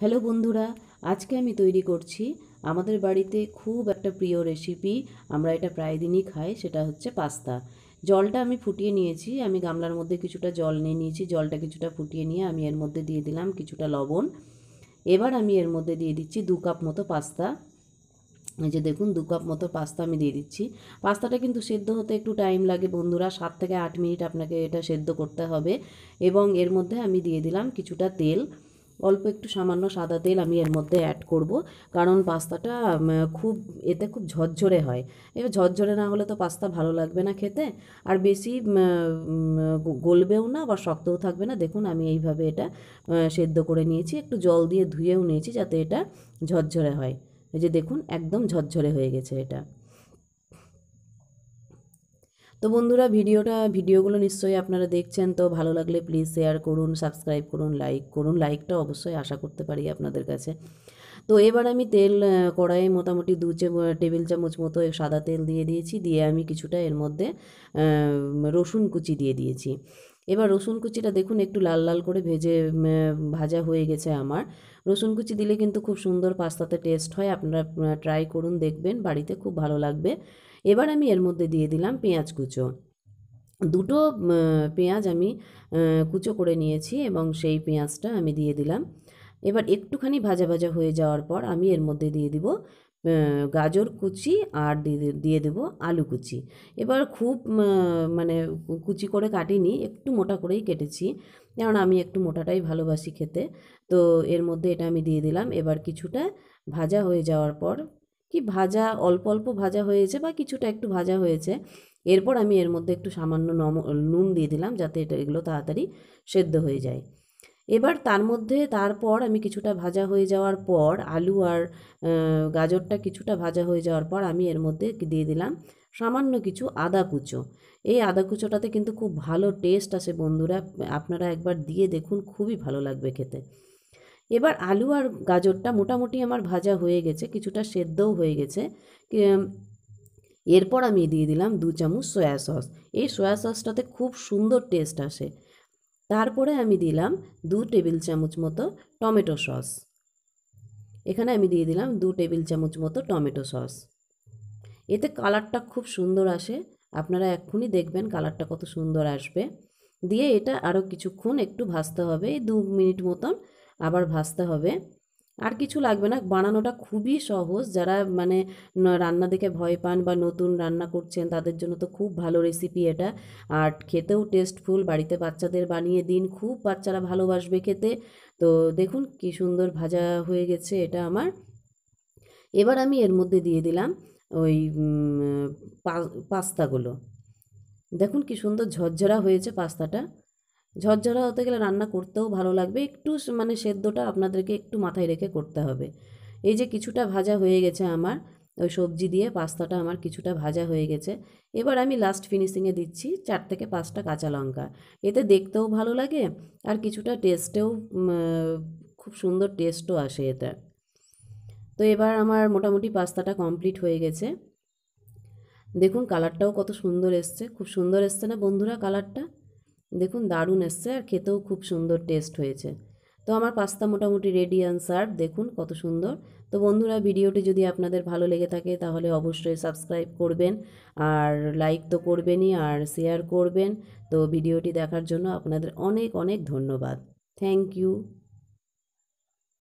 Hello বন্ধুরা, আজকে আমি তৈরি করছি আমাদের বাড়িতে খুব একটা প্রিয় রেসিপি। আমরা এটা প্রায় দিনই খাই, সেটা হচ্ছে পাস্তা। জলটা আমি ফুটিয়ে নিয়েছি, আমি গামলার মধ্যে কিছুটা জল নিয়ে নিয়েছি। জলটা কিছুটা ফুটিয়ে নিয়ে আমি এর মধ্যে দিয়ে দিলাম কিছুটা লবণ। এবার আমি এর মধ্যে দিয়ে দিচ্ছি 2 কাপ মতো পাস্তা। এই যে দেখুন 2 কাপ মতো পাস্তা আমি দিয়ে দিচ্ছি। পাস্তাটা কিন্তু সেদ্ধ হতে একটু টাইম লাগে বন্ধুরা, 7 থেকে 8 মিনিট আপনাকে এটা সেদ্ধ করতে হবে। এবং এর মধ্যে আমি দিয়ে দিলাম কিছুটা তেল, অল্প একটু সামান্য সাদা তেল আমি এর মধ্যে অ্যাড করব, কারণ পাস্তাটা খুব খুব ঝরঝরে হয়। এবার ঝরঝরে না হলে তো পাস্তা ভালো লাগবে না খেতে, আর বেশি গলবেও না বা শক্তও থাকবে না। দেখুন আমি এইভাবে এটা সেদ্ধ করে নিয়েছি, একটু জল দিয়ে ধুয়েও নিয়েছি যাতে এটা ঝরঝরে হয়। এই যে দেখুন একদম ঝরঝরে হয়ে গেছে এটা। তো বন্ধুরা ভিডিওগুলো নিশ্চয়ই আপনারা দেখছেন, তো ভালো লাগলে প্লিজ শেয়ার করুন, সাবস্ক্রাইব করুন, লাইক করুন। লাইকটা অবশ্যই আশা করতে পারি আপনাদের কাছে। তো এবার আমি তেল কড়াইয়ে মোটামুটি 2 টেবিল চামচ মতো সাদা তেল দিয়ে দিয়েছি। দিয়ে আমি কিছুটা এর মধ্যে রসুন কুচি দিয়ে দিয়েছি। এবার রসুন কুচিটা দেখুন একটু লাল লাল করে ভাজা হয়ে গেছে আমার। রসুন কুচি দিলে কিন্তু খুব সুন্দর পাস্তাতে টেস্ট হয়, আপনারা ট্রাই করুন, দেখবেন বাড়িতে খুব ভালো লাগবে। এবার আমি এর মধ্যে দিয়ে দিলাম পেঁয়াজ কুচো। দুটো পেঁয়াজ আমি কুচো করে নিয়েছি এবং সেই পেঁয়াজটা আমি দিয়ে দিলাম। এবার একটুখানি ভাজা ভাজা হয়ে যাওয়ার পর আমি এর মধ্যে দিয়ে দিব গাজর কুচি আর দিয়ে দেব আলু কুচি। এবার খুব মানে কুচি করে কাটিনি, একটু মোটা করেই কেটেছি, কারণ আমি একটু মোটাটাই ভালোবাসি খেতে। তো এর মধ্যে এটা আমি দিয়ে দিলাম। এবার কিছুটা ভাজা হয়ে যাওয়ার পর, কি ভাজা অল্প অল্প ভাজা হয়েছে বা কিছুটা একটু ভাজা হয়েছে, এরপর আমি এর মধ্যে একটু সামান্য নুন দিয়ে দিলাম যাতে এগুলো তাড়াতাড়ি সেদ্ধ হয়ে যায়। এবার তারপর আমি কিছুটা ভাজা হয়ে যাওয়ার পর আলু আর গাজরটা কিছুটা ভাজা হয়ে যাওয়ার পর আমি এর মধ্যে দিয়ে দিলাম সামান্য কিছু আদা কুচো। এই আদা কুচোটাতে কিন্তু খুব ভালো টেস্ট আসে বন্ধুরা, আপনারা একবার দিয়ে দেখুন, খুবই ভালো লাগবে খেতে। এবার আলু আর গাজরটা মোটামুটি আমার ভাজা হয়ে গেছে, কিছুটা সেদ্ধও হয়ে গেছে। এরপর আমি দিয়ে দিলাম 2 চামচ সয়া সস। এই সয়া সসটাতে খুব সুন্দর টেস্ট আসে। তারপরে আমি দিলাম 2 টেবিল চামচ মতো টমেটো সস। এখানে আমি দিয়ে দিলাম 2 টেবিল চামচ মতো টমেটো সস। এতে কালারটা খুব সুন্দর আসে, আপনারা এক্ষুনি দেখবেন কালারটা কত সুন্দর আসবে। দিয়ে এটা আরও কিছুক্ষণ একটু ভাজতে হবে, এই 2 মিনিট মতন আবার ভাজতে হবে। আর কিছু লাগবে না, বানানোটা খুবই সহজ। যারা রান্না দেখে ভয় পান বা নতুন রান্না করছেন তাদের জন্য তো খুব ভালো রেসিপি এটা। আর খেতেও টেস্টফুল, বাড়িতে বাচ্চাদের বানিয়ে দিন, খুব বাচ্চারা ভালোবাসবে খেতে। তো দেখুন কি সুন্দর ভাজা হয়ে গেছে এটা আমার। এবার আমি এর মধ্যে দিয়ে দিলাম ওই পাস্তাগুলো। দেখুন কি সুন্দর ঝরঝরা হয়েছে পাস্তাটা। ঝরঝরা হতে গেলে রান্না করতেও ভালো লাগবে, একটু সেদ্ধটা আপনাদেরকে একটু মাথায় রেখে করতে হবে। এই যে কিছুটা ভাজা হয়ে গেছে আমার, ওই সবজি দিয়ে পাস্তাটা আমার কিছুটা ভাজা হয়ে গেছে। এবার আমি লাস্ট ফিনিশিংয়ে দিচ্ছি 4 থেকে 5টা কাঁচা লঙ্কা। এতে দেখতেও ভালো লাগে আর কিছুটা টেস্টেও খুব সুন্দর টেস্টও আসে এটা। তো এবার আমার মোটামুটি পাস্তাটা কমপ্লিট হয়ে গেছে। দেখুন কালারটাও কত সুন্দর এসছে, খুব সুন্দর এসছে না বন্ধুরা কালারটা? দেখুন দারুণ এসছে আর খেতেও খুব সুন্দর টেস্ট হয়েছে। তো আমার পাস্তা মোটামুটি রেডি অ্যান্ড সার্ভ, দেখুন কত সুন্দর। তো বন্ধুরা ভিডিওটি যদি আপনাদের ভালো লেগে থাকে তাহলে অবশ্যই সাবস্ক্রাইব করবেন, আর লাইক তো করবেনই, আর শেয়ার করবেন। তো ভিডিওটি দেখার জন্য আপনাদের অনেক অনেক ধন্যবাদ। Thank you.